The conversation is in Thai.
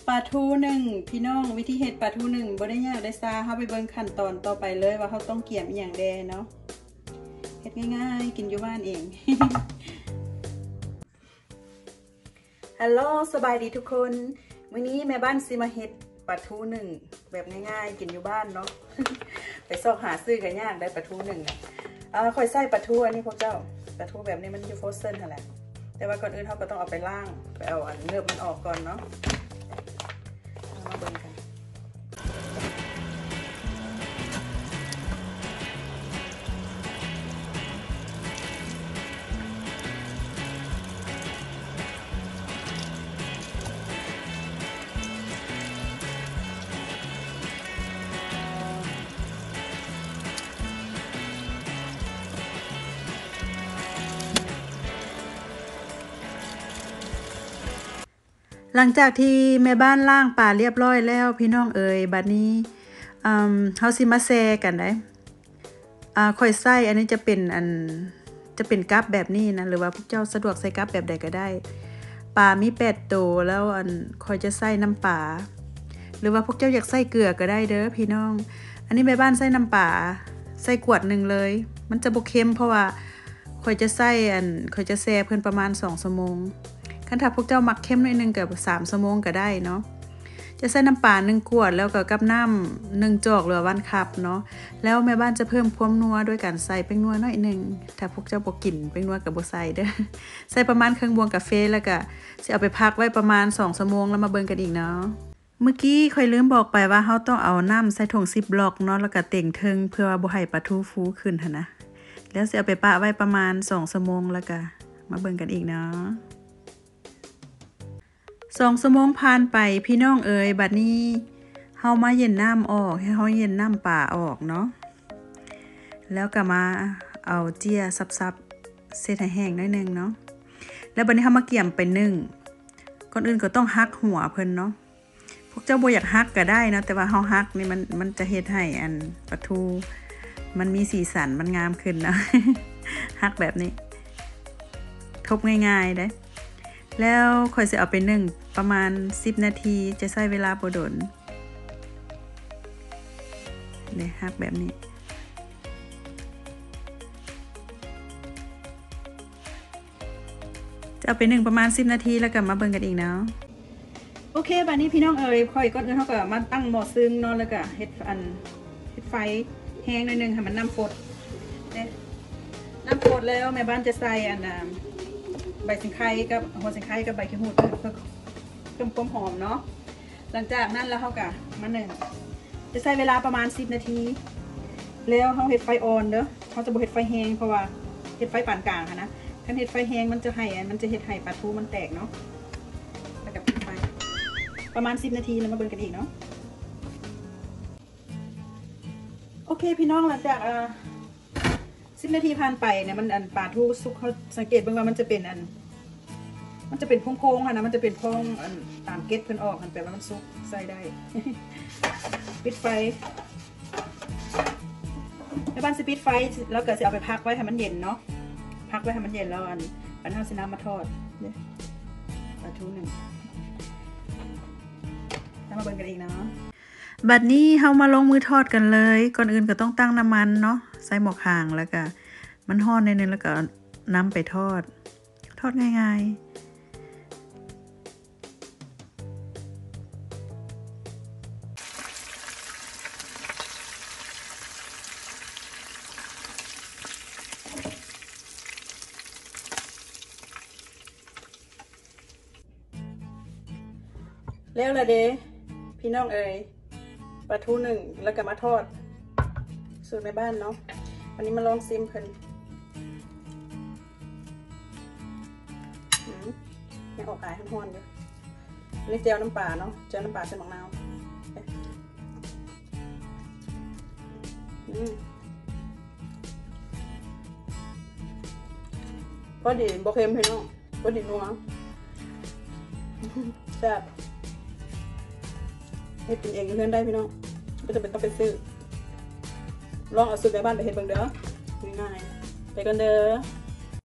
ปลาทูหนึ่งพี่น้องวิธีเฮ็ดปลาทูหนึ่งบ่ได้ยากได้ซาเข้าไปเบิ่งขั้นตอนต่อไปเลยว่าเขาต้องเกี่ยมอย่างแดเนาะเฮ็ดง่ายๆกินอยู่บ้านเอง ฮัลโหลสบายดีทุกคนมื้อนี้แม่บ้านสิมาเฮ็ดปลาทูหนึ่งแบบง่ายๆกินอยู่บ้านเนาะ ไปซอกหาซื้อกันยากได้ปลาทูหนึ่งค่อยใส่ปลาทูอันนี้พวกเจ้าปลาทูแบบนี้มันอยู่โฟรเซนนั่นแหละแต่ว่าก่อนอื่นเขาก็ต้องเอาไปล้างไปเอาอันเนื้อมันออกก่อนเนาะมาเบิ่งกันหลังจากที่แม่บ้านล้างปลาเรียบร้อยแล้วพี่น้องเอ๋ยบัดนี้เฮาสิมาแซ่กันได้ข่อยไส้อันนี้จะเป็นกับแบบนี้นะหรือว่าพวกเจ้าสะดวกใส่กับแบบใดก็ได้ปลามี8ตัวแล้วข่อยจะใส่น้ำปลาหรือว่าพวกเจ้าอยากใส่เกลือก็ได้เด้อพี่น้องอันนี้แม่บ้านใส่น้ำปลาใส่ขวดนึงเลยมันจะบ่เค็มเพราะว่าข่อยจะใส่ข่อยจะแซ่เพิ่นประมาณ2 ชั่วโมงคันถ้าพวกเจ้ามักเข้มหน่อยนึงก็3 ชั่วโมงก็ได้เนาะจะใส่น้ำปลา1 ขวดแล้วก็กับน้ำ1 จอกหรือ1 คัพเนาะแล้วแม่บ้านจะเพิ่มความนัวด้วยการใส่แป้งนัวหน่อยนึงถ้าพวกเจ้าบ่กินแป้งนัวก็บ่ใส่เด้อ ใส่ประมาณครึ่งบวงกาแฟแล้วก็สิเอาไปพักไว้ประมาณ2 ชั่วโมงแล้วมาเบิ่งกันอีกเนาะเมื่อกี้ค่อยลืมบอกไปว่าเฮาต้องเอาน้ำใส่ถุงซิปล็อกเนาะแล้วก็เต่งเทิงเพื่อว่าบ่ให้ปลาทูฟูขึ้นหั่นนะแล้วสิเอาไปปะไว้ประมาณ2 ชั่วโมงแล้วก็มาเบิ่งกันอีกเนาะ2 ชั่วโมงผ่านไปพี่น้องเอ๋ยบัดนี้เฮามาเย็นน้ำออกให้เฮาเย็นน้ำป่าออกเนาะแล้วก็มาเอาเจียซับๆเสร็จให้แห้งหน่อยนึงเนาะแล้วบัดนี้เฮามาเกี่ยมไปนึ่งก่อนอื่นก็ต้องหักหัวเพิ่นเนาะพวกเจ้าบ่อยากหักก็ได้เนาะแต่ว่าเฮาหักนี่มันจะเฮ็ดให้ปลาทูมันมีสีสันมันงามขึ้นเนาะ หักแบบนี้ทบง่ายๆได้แล้วค่อยสิเอาไปนึ่งประมาณ10 นาทีจะใช้เวลาบ่ดนนี่ฮักแบบนี้จะเอาไปนึ่งประมาณ10 นาทีแล้วก็มาเบิ่งกันอีกเนาะโอเคบัดนี้พี่น้องเอ๋ยค่อยก่อนอื่นเฮาก็มาตั้งหม้อซึ่งเนาะแล้วก็เฮ็ดไฟแห้งหน่อยนึงให้มันน้ำฟดน้ำฟดแล้วแม่บ้านจะใส่ใบสิงไคกับหัวสิงไคกับใบขี้หูดเพื่อเพิ่มความหอมเนาะหลังจากนั้นแล้วเขากะมานึ่งจะใช้เวลาประมาณ10 นาทีแล้วเขาเห็ดไฟอ่อนเด้อเขาจะบ่เห็ดไฟแห้งเพราะว่าเห็ดไฟปานกลางค่ะนะถ้าเห็ดไฟแห้งมันจะเห็ดไห่ปลาทูมันแตกเนาะแล้วก็ปิดไฟประมาณ10 นาทีแล้วมาเบิ่งกันอีกเนาะโอเคพี่น้องหลังจาก10 นาทีผ่านไปเนี่ยมันปลาทูสุกเขาสังเกตบ้างว่ามันจะเป็นโค้งๆค่ะนะมันจะเป็นพองตามเกล็ดเพิ่นออกมันแปลว่ามันสุกใส่ได้ ปิดไฟแล้วบ้านสิปิดไฟแล้วก็จะเอาไปพักไว้ให้มันเย็นเนาะพักไว้ให้มันเย็นแล้วปันห้าสิน้ำมาทอดเนี่ยปลาทูหนึ่งแล้วมาเบิ่งกันอีกเนาะบัดนี้เฮามาลงมือทอดกันเลยก่อนอื่นก็ต้องตั้งน้ำมันเนาะใส่หม้อข้างแล้วก็มันฮ้อนนิดนึงแล้วก็นำไปทอดง่ายๆแล้วละเด้พี่น้องเอ๋ยปลาทูหนึ่งแล้วก็มาทอดสูตรในบ้านเนาะวันนี้มาลองซิมเพิ่นยังออกอายห้อนๆอยู่อันนี้เจียวน้ำปลาเนาะเจียวน้ำปลาใส่มะนาวพอดีบ่เค็มพี่น้องพอดีนัวแซ่บเฮ็ดกินเองเพื่อนได้พี่น้องไม่จำเป็นต้องไปซื้อลองเอาสูตรในบ้านไปเฮ็ดเบิ่งเด้อง่ายๆไปกันเด้อ